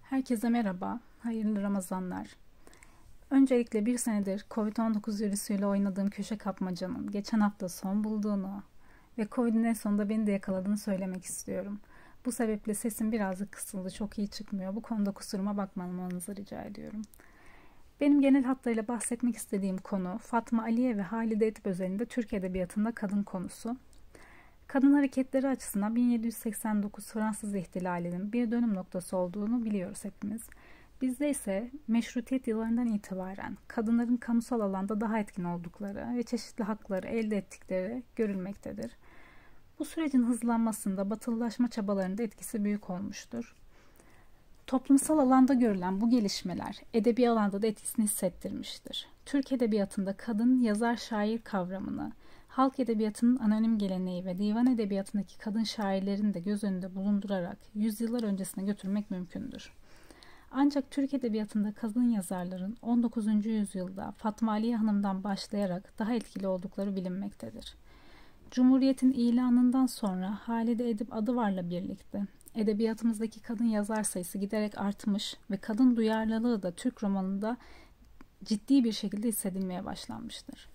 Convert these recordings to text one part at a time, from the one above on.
Herkese merhaba, hayırlı Ramazanlar. Öncelikle bir senedir Covid-19 virüsüyle oynadığım köşe kapmacanın geçen hafta son bulduğunu ve Covid'in en sonunda beni de yakaladığını söylemek istiyorum. Bu sebeple sesim birazcık kısıldı, çok iyi çıkmıyor. Bu konuda kusuruma bakmamanızı rica ediyorum. Benim genel hatlarıyla bahsetmek istediğim konu Fatma Aliye ve Halide Edip özelinde Türk Edebiyatı'nda kadın konusu. Kadın hareketleri açısından 1789 Fransız İhtilali'nin bir dönüm noktası olduğunu biliyoruz hepimiz. Bizde ise meşrutiyet yıllarından itibaren kadınların kamusal alanda daha etkin oldukları ve çeşitli hakları elde ettikleri görülmektedir. Bu sürecin hızlanmasında batılılaşma çabalarının da etkisi büyük olmuştur. Toplumsal alanda görülen bu gelişmeler edebi alanda da etkisini hissettirmiştir. Türk edebiyatında kadın yazar-şair kavramını, halk edebiyatının anonim geleneği ve divan edebiyatındaki kadın şairlerini de göz önünde bulundurarak yüzyıllar öncesine götürmek mümkündür. Ancak Türk edebiyatında kadın yazarların 19. yüzyılda Fatma Aliye Hanım'dan başlayarak daha etkili oldukları bilinmektedir. Cumhuriyet'in ilanından sonra Halide Edip Adıvar'la birlikte edebiyatımızdaki kadın yazar sayısı giderek artmış ve kadın duyarlılığı da Türk romanında ciddi bir şekilde hissedilmeye başlanmıştır.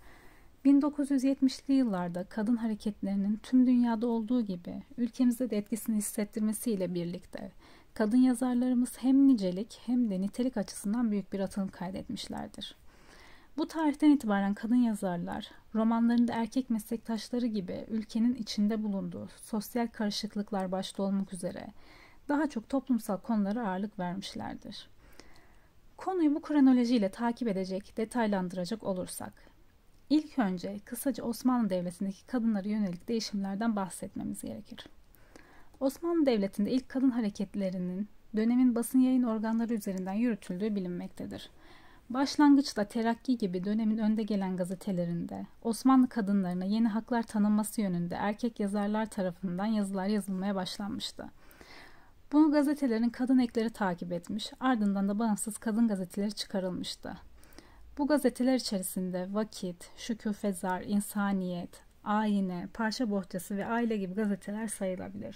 1970'li yıllarda kadın hareketlerinin tüm dünyada olduğu gibi ülkemizde de etkisini hissettirmesiyle birlikte kadın yazarlarımız hem nicelik hem de nitelik açısından büyük bir atılım kaydetmişlerdir. Bu tarihten itibaren kadın yazarlar, romanlarında erkek meslektaşları gibi ülkenin içinde bulunduğu sosyal karışıklıklar başta olmak üzere daha çok toplumsal konulara ağırlık vermişlerdir. Konuyu bu kronolojiyle takip edecek, detaylandıracak olursak, İlk önce kısaca Osmanlı Devleti'ndeki kadınlara yönelik değişimlerden bahsetmemiz gerekir. Osmanlı Devleti'nde ilk kadın hareketlerinin dönemin basın yayın organları üzerinden yürütüldüğü bilinmektedir. Başlangıçta Terakki gibi dönemin önde gelen gazetelerinde Osmanlı kadınlarına yeni haklar tanınması yönünde erkek yazarlar tarafından yazılar yazılmaya başlanmıştı. Bunu gazetelerin kadın ekleri takip etmiş, ardından da bağımsız kadın gazeteleri çıkarılmıştı. Bu gazeteler içerisinde Vakit, Şükufezar, İnsaniyet, Ayine, Parça Bohçası ve Aile gibi gazeteler sayılabilir.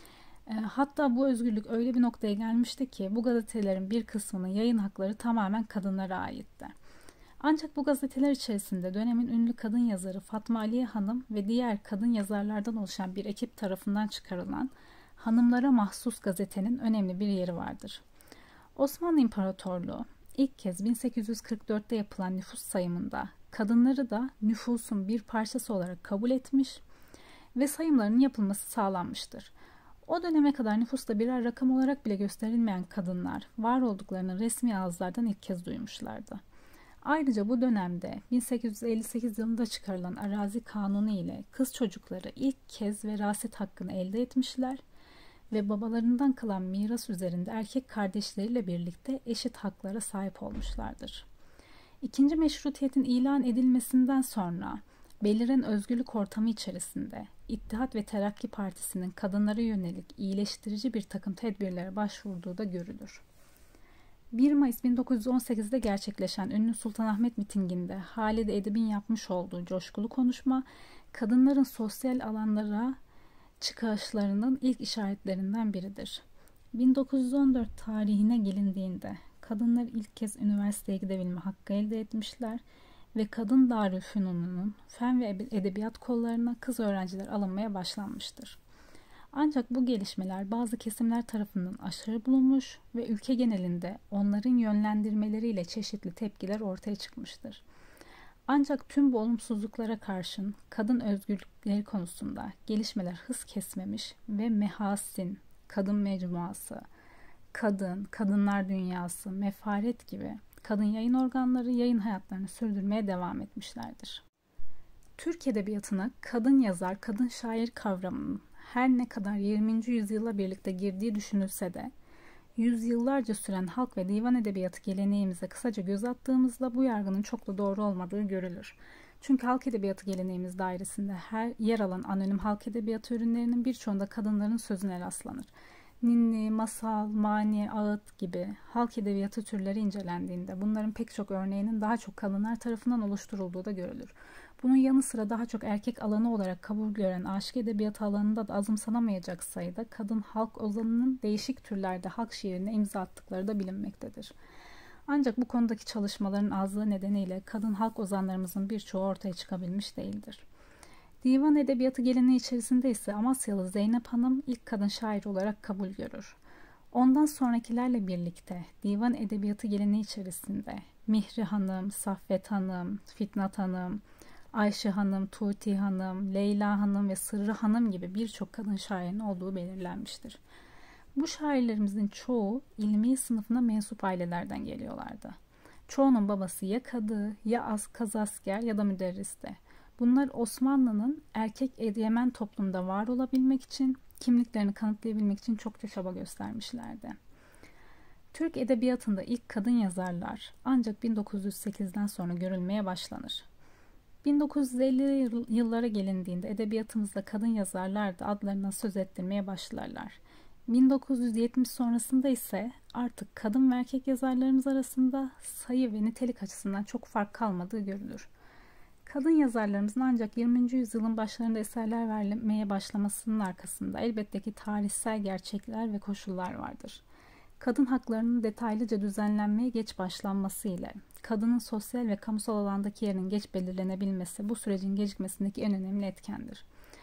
Hatta bu özgürlük öyle bir noktaya gelmişti ki bu gazetelerin bir kısmının yayın hakları tamamen kadınlara aitti. Ancak bu gazeteler içerisinde dönemin ünlü kadın yazarı Fatma Aliye Hanım ve diğer kadın yazarlardan oluşan bir ekip tarafından çıkarılan Hanımlara Mahsus gazetenin önemli bir yeri vardır. Osmanlı İmparatorluğu İlk kez 1844'te yapılan nüfus sayımında kadınları da nüfusun bir parçası olarak kabul etmiş ve sayımlarının yapılması sağlanmıştır. O döneme kadar nüfusta birer rakam olarak bile gösterilmeyen kadınlar var olduklarını resmi ağızlardan ilk kez duymuşlardı. Ayrıca bu dönemde 1858 yılında çıkarılan Arazi Kanunu ile kız çocukları ilk kez veraset hakkını elde etmişler ve babalarından kalan miras üzerinde erkek kardeşleriyle birlikte eşit haklara sahip olmuşlardır. İkinci meşrutiyetin ilan edilmesinden sonra beliren özgürlük ortamı içerisinde İttihat ve Terakki Partisi'nin kadınlara yönelik iyileştirici bir takım tedbirlere başvurduğu da görülür. 1 Mayıs 1918'de gerçekleşen ünlü Sultanahmet mitinginde Halide Edip'in yapmış olduğu coşkulu konuşma, kadınların sosyal alanlara çıkışlarının ilk işaretlerinden biridir. 1914 tarihine gelindiğinde kadınlar ilk kez üniversiteye gidebilme hakkı elde etmişler ve Kadın Darülfünun'un fen ve edebiyat kollarına kız öğrenciler alınmaya başlanmıştır. Ancak bu gelişmeler bazı kesimler tarafından aşırı bulunmuş ve ülke genelinde onların yönlendirmeleriyle çeşitli tepkiler ortaya çıkmıştır. Ancak tüm bu olumsuzluklara karşın kadın özgürlükleri konusunda gelişmeler hız kesmemiş ve Mehasin, Kadın Mecmuası, Kadın, Kadınlar Dünyası, Mefaret gibi kadın yayın organları yayın hayatlarını sürdürmeye devam etmişlerdir. Türk edebiyatına kadın yazar, kadın şair kavramının her ne kadar 20. yüzyıla birlikte girdiği düşünülse de yüzyıllarca süren halk ve divan edebiyatı geleneğimize kısaca göz attığımızda bu yargının çok da doğru olmadığı görülür. Çünkü halk edebiyatı geleneğimiz dairesinde yer alan anonim halk edebiyatı ürünlerinin birçoğunda kadınların sözüne rastlanır. Ninni, masal, mani, ağıt gibi halk edebiyatı türleri incelendiğinde bunların pek çok örneğinin daha çok kadınlar tarafından oluşturulduğu da görülür. Bunun yanı sıra daha çok erkek alanı olarak kabul gören aşk edebiyatı alanında da azımsanamayacak sayıda kadın halk ozanının değişik türlerde halk şiirine imza attıkları da bilinmektedir. Ancak bu konudaki çalışmaların azlığı nedeniyle kadın halk ozanlarımızın birçoğu ortaya çıkabilmiş değildir. Divan edebiyatı geleneği içerisinde ise Amasyalı Zeynep Hanım ilk kadın şair olarak kabul görür. Ondan sonrakilerle birlikte divan edebiyatı geleneği içerisinde Mihri Hanım, Saffet Hanım, Fitnat Hanım, Ayşe Hanım, Tuti Hanım, Leyla Hanım ve Sırrı Hanım gibi birçok kadın şairin olduğu belirlenmiştir. Bu şairlerimizin çoğu ilmi sınıfına mensup ailelerden geliyorlardı. Çoğunun babası ya kadı, ya kazasker ya da müderristi. Bunlar Osmanlı'nın erkek egemen toplumda var olabilmek için, kimliklerini kanıtlayabilmek için çokça çaba göstermişlerdi. Türk edebiyatında ilk kadın yazarlar ancak 1908'den sonra görülmeye başlanır. 1950'li yıllara gelindiğinde edebiyatımızda kadın yazarlar da adlarından söz ettirmeye başlarlar. 1970 sonrasında ise artık kadın ve erkek yazarlarımız arasında sayı ve nitelik açısından çok fark kalmadığı görülür. Kadın yazarlarımızın ancak 20. yüzyılın başlarında eserler vermeye başlamasının arkasında elbette ki tarihsel gerçekler ve koşullar vardır. Kadın haklarının detaylıca düzenlenmeye geç başlanması ile kadının sosyal ve kamusal alandaki yerinin geç belirlenebilmesi bu sürecin gecikmesindeki en önemli etkendir.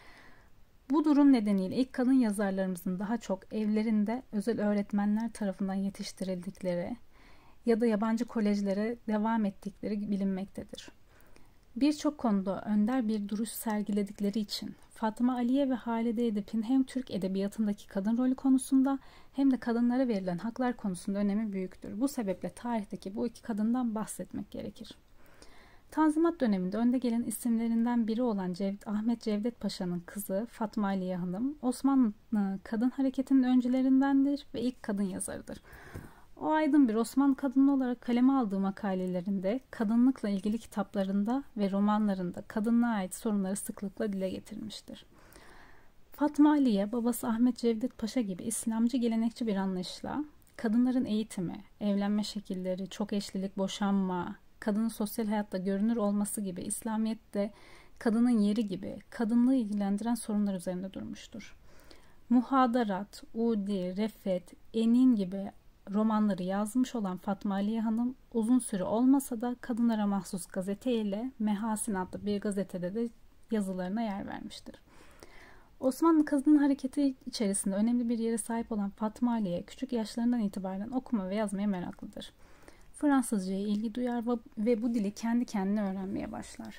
Bu durum nedeniyle ilk kadın yazarlarımızın daha çok evlerinde özel öğretmenler tarafından yetiştirildikleri ya da yabancı kolejlere devam ettikleri bilinmektedir. Birçok konuda önder bir duruş sergiledikleri için Fatma Aliye ve Halide Edip'in hem Türk edebiyatındaki kadın rolü konusunda hem de kadınlara verilen haklar konusunda önemi büyüktür. Bu sebeple tarihteki bu iki kadından bahsetmek gerekir. Tanzimat döneminde önde gelen isimlerinden biri olan Ahmet Cevdet Paşa'nın kızı Fatma Aliye Hanım, Osmanlı kadın hareketinin öncülerindendir ve ilk kadın yazarıdır. O aydın bir Osmanlı kadını olarak kaleme aldığı makalelerinde, kadınlıkla ilgili kitaplarında ve romanlarında kadınlığa ait sorunları sıklıkla dile getirmiştir. Fatma Aliye, babası Ahmet Cevdet Paşa gibi İslamcı gelenekçi bir anlayışla kadınların eğitimi, evlenme şekilleri, çok eşlilik, boşanma, kadının sosyal hayatta görünür olması gibi İslamiyet'te kadının yeri gibi kadınlığı ilgilendiren sorunlar üzerinde durmuştur. Muhadarat, Udi, Refet, Enin gibi romanları yazmış olan Fatma Aliye Hanım uzun süre olmasa da kadınlara mahsus gazete ile Mehasin adlı bir gazetede de yazılarına yer vermiştir. Osmanlı Kadın Hareketi içerisinde önemli bir yere sahip olan Fatma Aliye küçük yaşlarından itibaren okuma ve yazmaya meraklıdır. Fransızcaya ilgi duyar ve bu dili kendi kendine öğrenmeye başlar.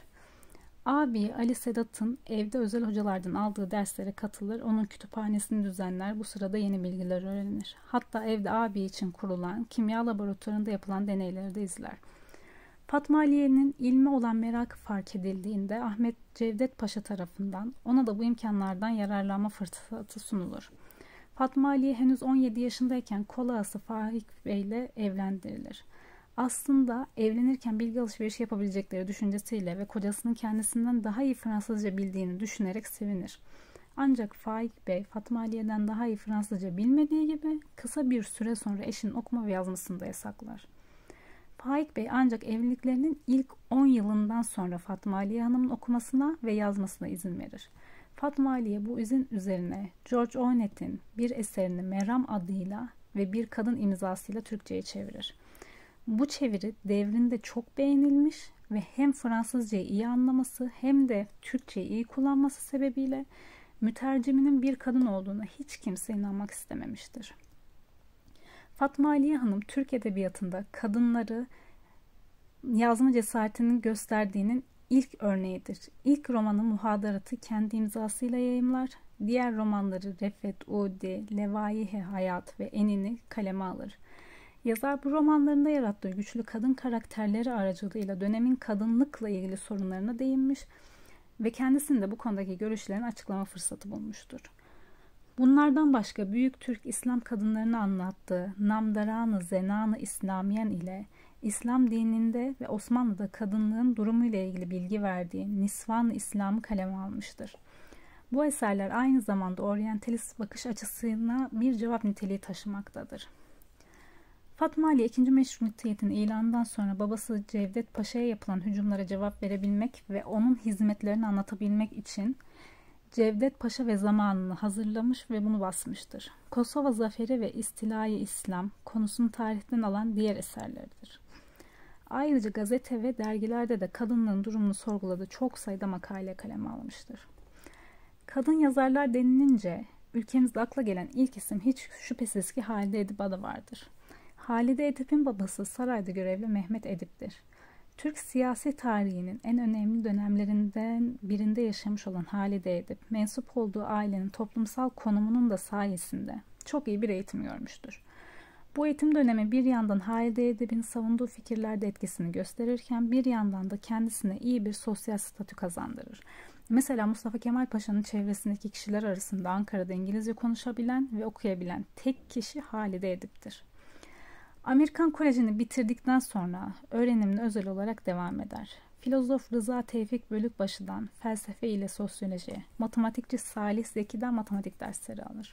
Abi Ali Sedat'ın evde özel hocalardan aldığı derslere katılır, onun kütüphanesini düzenler, bu sırada yeni bilgiler öğrenir. Hatta evde abi için kurulan kimya laboratuvarında yapılan deneyleri de izler. Fatma Aliye'nin ilme olan merakı fark edildiğinde Ahmet Cevdet Paşa tarafından ona da bu imkanlardan yararlanma fırsatı sunulur. Fatma Aliye henüz 17 yaşındayken kol ağası Faik Bey ile evlendirilir. Aslında evlenirken bilgi alışverişi yapabilecekleri düşüncesiyle ve kocasının kendisinden daha iyi Fransızca bildiğini düşünerek sevinir. Ancak Faik Bey, Fatma Aliye'den daha iyi Fransızca bilmediği gibi kısa bir süre sonra eşinin okuma ve yazmasını da yasaklar. Faik Bey ancak evliliklerinin ilk 10 yılından sonra Fatma Aliye Hanım'ın okumasına ve yazmasına izin verir. Fatma Aliye bu izin üzerine George Ornet'in bir eserini Meram adıyla ve bir kadın imzasıyla Türkçe'ye çevirir. Bu çeviri devrinde çok beğenilmiş ve hem Fransızcayı iyi anlaması hem de Türkçeyi iyi kullanması sebebiyle müterciminin bir kadın olduğuna hiç kimse inanmak istememiştir. Fatma Aliye Hanım Türk edebiyatında kadınları yazma cesaretinin gösterdiğinin ilk örneğidir. İlk romanı Muhadarat'ı kendi imzasıyla yayımlar, diğer romanları Refet, Udi, Levaihe Hayat ve Enin'i kaleme alır. Yazar bu romanlarında yarattığı güçlü kadın karakterleri aracılığıyla dönemin kadınlıkla ilgili sorunlarına değinmiş ve kendisinin de bu konudaki görüşlerini açıklama fırsatı bulmuştur. Bunlardan başka büyük Türk İslam kadınlarını anlattığı Namdaran-ı Zenan-ı İslamiyen ile İslam dininde ve Osmanlı'da kadınlığın durumu ile ilgili bilgi verdiği Nisvan-ı İslam'ı kaleme almıştır. Bu eserler aynı zamanda oryantalist bakış açısına bir cevap niteliği taşımaktadır. Fatma Ali 2. Meşrutiyetin ilanından sonra babası Cevdet Paşa'ya yapılan hücumlara cevap verebilmek ve onun hizmetlerini anlatabilmek için Cevdet Paşa ve zamanını hazırlamış ve bunu basmıştır. Kosova Zaferi ve İstilai İslam konusunu tarihten alan diğer eserleridir. Ayrıca gazete ve dergilerde de kadınlığın durumunu sorguladığı çok sayıda makale kaleme almıştır. Kadın yazarlar denilince ülkemizde akla gelen ilk isim hiç şüphesiz ki Halide Edip adı vardır. Halide Edip'in babası sarayda görevli Mehmet Edip'tir. Türk siyasi tarihinin en önemli dönemlerinden birinde yaşamış olan Halide Edip, mensup olduğu ailenin toplumsal konumunun da sayesinde çok iyi bir eğitim görmüştür. Bu eğitim dönemi bir yandan Halide Edip'in savunduğu fikirlerde etkisini gösterirken bir yandan da kendisine iyi bir sosyal statü kazandırır. Mesela Mustafa Kemal Paşa'nın çevresindeki kişiler arasında Ankara'da İngilizce konuşabilen ve okuyabilen tek kişi Halide Edip'tir. Amerikan Koleji'ni bitirdikten sonra öğrenimine özel olarak devam eder. Filozof Rıza Tevfik Bölükbaşı'dan felsefe ile sosyoloji, matematikçi Salih Zeki'den matematik dersleri alır.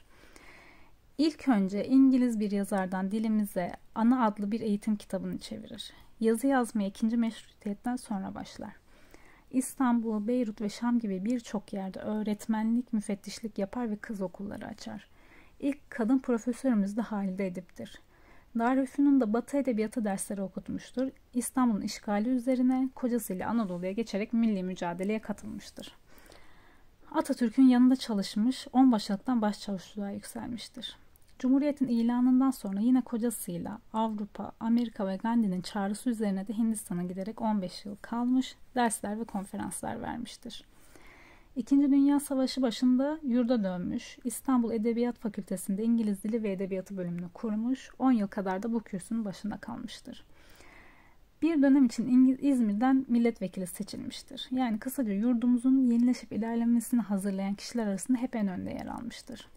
İlk önce İngiliz bir yazardan dilimize Ana adlı bir eğitim kitabını çevirir. Yazı yazmaya 2. Meşrutiyet'ten sonra başlar. İstanbul, Beyrut ve Şam gibi birçok yerde öğretmenlik, müfettişlik yapar ve kız okulları açar. İlk kadın profesörümüz de Halide Edip'tir. Darülfünun'da Batı Edebiyatı dersleri okutmuştur. İstanbul'un işgali üzerine kocasıyla Anadolu'ya geçerek milli mücadeleye katılmıştır. Atatürk'ün yanında çalışmış, onbaşılıktan başçavuşluğa yükselmiştir. Cumhuriyet'in ilanından sonra yine kocasıyla Avrupa, Amerika ve Gandhi'nin çağrısı üzerine de Hindistan'a giderek 15 yıl kalmış, dersler ve konferanslar vermiştir. İkinci Dünya Savaşı başında yurda dönmüş, İstanbul Edebiyat Fakültesi'nde İngiliz Dili ve Edebiyatı bölümünü kurmuş, 10 yıl kadar da bu kürsünün başında kalmıştır. Bir dönem için İzmir'den milletvekili seçilmiştir. Yani kısaca yurdumuzun yenileşip ilerlemesini hazırlayan kişiler arasında hep en önde yer almıştır.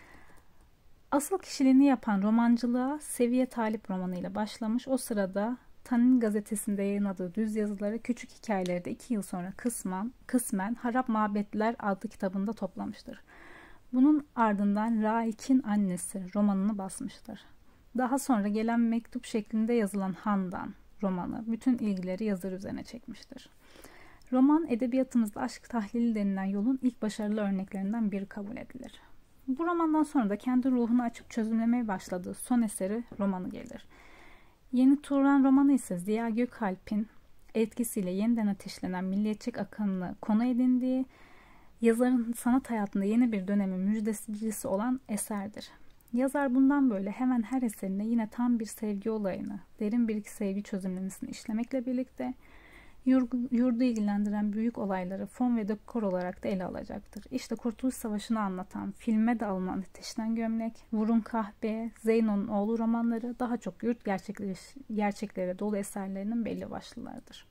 Asıl kişiliğini yapan romancılığa Seviye Talip romanıyla başlamış. O sırada Tanin gazetesinde yayınladığı düz yazıları, küçük hikayeleri de 2 yıl sonra kısmen Harap Mabetler adlı kitabında toplamıştır. Bunun ardından Raik'in Annesi romanını basmıştır. Daha sonra gelen mektup şeklinde yazılan Handan romanı bütün ilgileri yazar üzerine çekmiştir. Roman edebiyatımızda aşk tahlili denilen yolun ilk başarılı örneklerinden biri kabul edilir. Bu romandan sonra da kendi ruhunu açıp çözümlemeye başladığı son eseri romanı gelir. Yeni Turan romanı ise Ziya Gökalp'in etkisiyle yeniden ateşlenen milliyetçilik akımını konu edindiği, yazarın sanat hayatında yeni bir dönemin müjdecisi olan eserdir. Yazar bundan böyle hemen her eserinde yine tam bir sevgi olayını, derin bir sevgi çözümlemesini işlemekle birlikte yurdu ilgilendiren büyük olayları fon ve dekor olarak da ele alacaktır. İşte Kurtuluş Savaşı'nı anlatan, filme de alınan Ateşten Gömlek, Vurun Kahpe, Zeyno'nun Oğlu romanları daha çok yurt gerçeklere dolu eserlerinin belli başlılarıdır.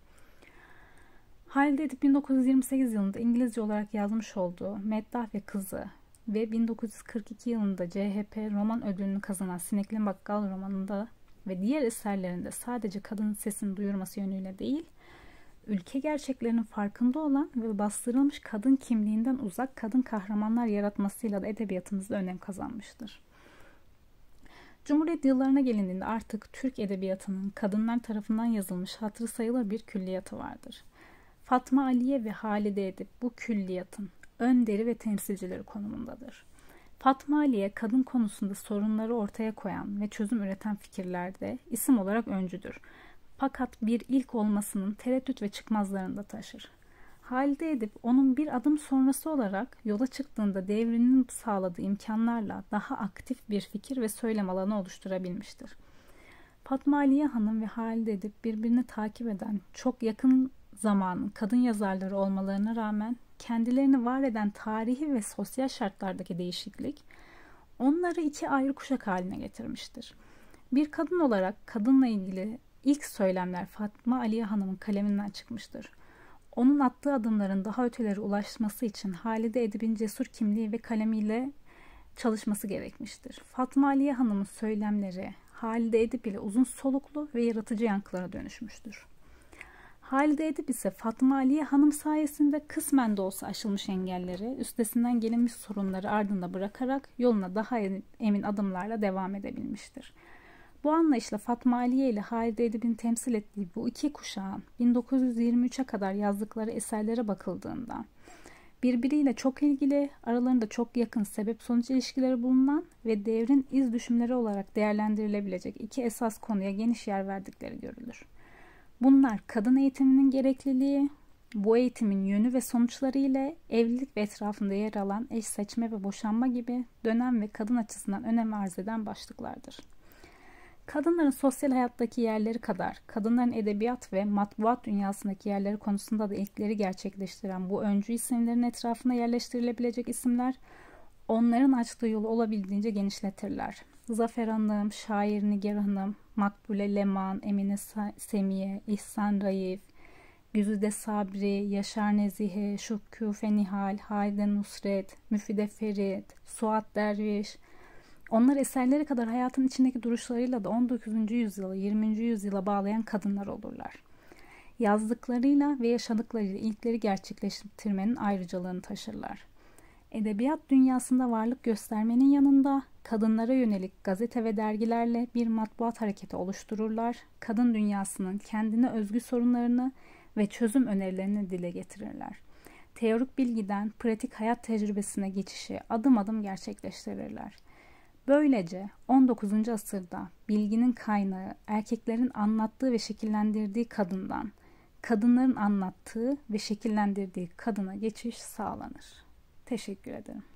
Halide Edip 1928 yılında İngilizce olarak yazmış olduğu Meddah ve Kızı ve 1942 yılında CHP roman ödülünü kazanan Sinekli Bakkal romanında ve diğer eserlerinde sadece kadının sesini duyurması yönüyle değil, ülke gerçeklerinin farkında olan ve bastırılmış kadın kimliğinden uzak kadın kahramanlar yaratmasıyla da edebiyatımızda önem kazanmıştır. Cumhuriyet yıllarına gelindiğinde artık Türk edebiyatının kadınlar tarafından yazılmış hatırı sayılır bir külliyatı vardır. Fatma Aliye ve Halide Edip bu külliyatın önderi ve temsilcileri konumundadır. Fatma Aliye kadın konusunda sorunları ortaya koyan ve çözüm üreten fikirlerde isim olarak öncüdür. Fakat bir ilk olmasının tereddüt ve çıkmazlarını da taşır. Halide Edip onun bir adım sonrası olarak yola çıktığında devrinin sağladığı imkanlarla daha aktif bir fikir ve söylem alanı oluşturabilmiştir. Fatma Aliye Hanım ve Halide Edip birbirini takip eden çok yakın zamanın kadın yazarları olmalarına rağmen kendilerini var eden tarihi ve sosyal şartlardaki değişiklik onları iki ayrı kuşak haline getirmiştir. Bir kadın olarak kadınla ilgili İlk söylemler Fatma Aliye Hanım'ın kaleminden çıkmıştır. Onun attığı adımların daha ötelere ulaşması için Halide Edip'in cesur kimliği ve kalemiyle çalışması gerekmiştir. Fatma Aliye Hanım'ın söylemleri Halide Edip ile uzun soluklu ve yaratıcı yankılara dönüşmüştür. Halide Edip ise Fatma Aliye Hanım sayesinde kısmen de olsa aşılmış engelleri, üstesinden gelinmiş sorunları ardında bırakarak yoluna daha emin adımlarla devam edebilmiştir. Bu anlayışla Fatma Aliye ile Halide Edip'in temsil ettiği bu iki kuşağın 1923'e kadar yazdıkları eserlere bakıldığında birbiriyle çok ilgili, aralarında çok yakın sebep-sonuç ilişkileri bulunan ve devrin iz düşümleri olarak değerlendirilebilecek iki esas konuya geniş yer verdikleri görülür. Bunlar kadın eğitiminin gerekliliği, bu eğitimin yönü ve sonuçları ile evlilik ve etrafında yer alan eş seçme ve boşanma gibi dönem ve kadın açısından önem arz eden başlıklardır. Kadınların sosyal hayattaki yerleri kadar kadınların edebiyat ve matbuat dünyasındaki yerleri konusunda da ilkleri gerçekleştiren bu öncü isimlerin etrafına yerleştirilebilecek isimler onların açtığı yolu olabildiğince genişletirler. Zafer Hanım, Şair Nigar Hanım, Makbule Leman, Emine Semiye, İhsan Raif, Güzide Sabri, Yaşar Nezihe, Şükrü Nihal, Halide Nusret, Müfide Ferit, Suat Derviş. Onlar eserleri kadar hayatın içindeki duruşlarıyla da 19. yüzyıla, 20. yüzyıla bağlayan kadınlar olurlar. Yazdıklarıyla ve yaşadıklarıyla ilkleri gerçekleştirmenin ayrıcalığını taşırlar. Edebiyat dünyasında varlık göstermenin yanında kadınlara yönelik gazete ve dergilerle bir matbuat hareketi oluştururlar. Kadın dünyasının kendine özgü sorunlarını ve çözüm önerilerini dile getirirler. Teorik bilgiden pratik hayat tecrübesine geçişi adım adım gerçekleştirirler. Böylece 19. asırda bilginin kaynağı erkeklerin anlattığı ve şekillendirdiği kadından, kadınların anlattığı ve şekillendirdiği kadına geçiş sağlanır. Teşekkür ederim.